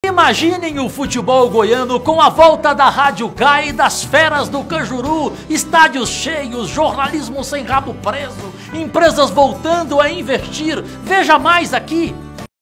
Imaginem o futebol goiano com a volta da Rádio K e das feras do Cajuru, estádios cheios, jornalismo sem rabo preso, empresas voltando a investir. Veja mais aqui.